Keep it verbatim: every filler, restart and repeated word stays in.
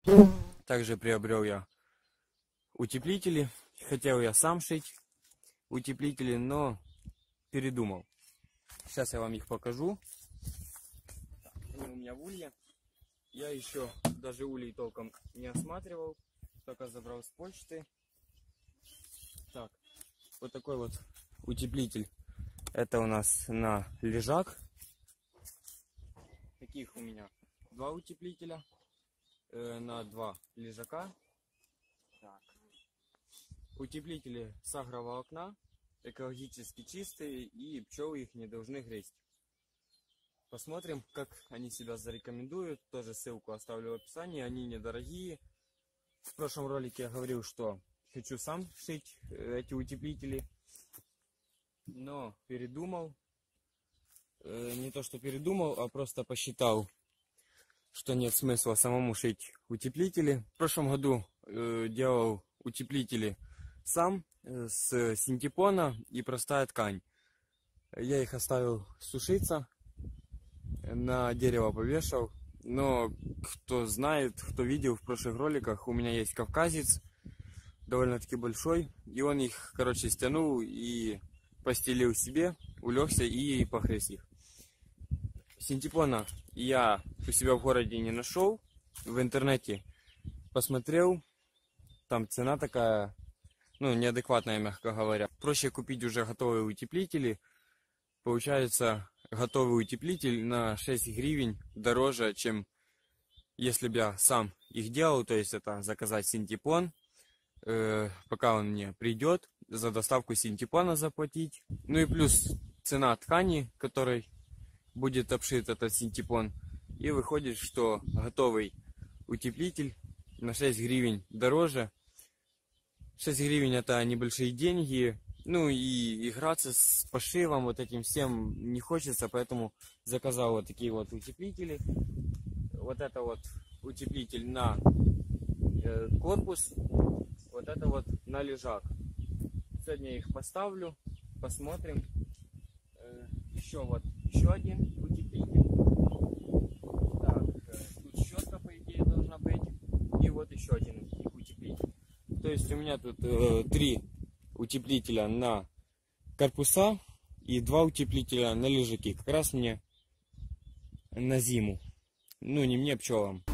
Также приобрел я утеплители. Хотел я сам шить утеплители, но передумал. Сейчас я вам их покажу. Они у меня в улье. Я еще даже улей толком не осматривал, только забрал с почты. Так, вот такой вот утеплитель. Это у нас на лежак. Таких у меня два утеплителя э, на два лежака. Так. Утеплители с агроволокна, экологически чистые, и пчелы их не должны грызть. Посмотрим, как они себя зарекомендуют. Тоже ссылку оставлю в описании. Они недорогие. В прошлом ролике я говорил, что хочу сам шить эти утеплители, но передумал. Не то что передумал, а просто посчитал, что нет смысла самому шить утеплители. В прошлом году делал утеплители сам с синтепона и простая ткань. Я их оставил сушиться, на дерево повешал. Но кто знает, кто видел в прошлых роликах, у меня есть кавказец, довольно-таки большой, и он их, короче, стянул и постелил себе, улегся и погрыз их. Синтепона я у себя в городе не нашел, в интернете посмотрел, там цена такая, ну, неадекватная, мягко говоря. Проще купить уже готовые утеплители. Получается, готовый утеплитель на шесть гривен дороже, чем если бы я сам их делал. То есть это заказать синтепон, э, пока он мне придет, за доставку синтепона заплатить. Ну и плюс цена ткани, которой будет обшит этот синтепон. И выходит, что готовый утеплитель на шесть гривен дороже. шесть гривен это небольшие деньги. Ну и играться с пошивом, вот этим всем не хочется, поэтому заказал вот такие вот утеплители. Вот это вот утеплитель на э, корпус, вот это вот на лежак. Сегодня их поставлю, посмотрим. Э, еще вот еще один утеплитель. Так, э, тут щетка по идее должна быть. И вот еще один утеплитель. То есть у меня тут э, три утеплителя на корпуса и два утеплителя на лежаки. Как раз мне на зиму. Ну, не мне, пчелам.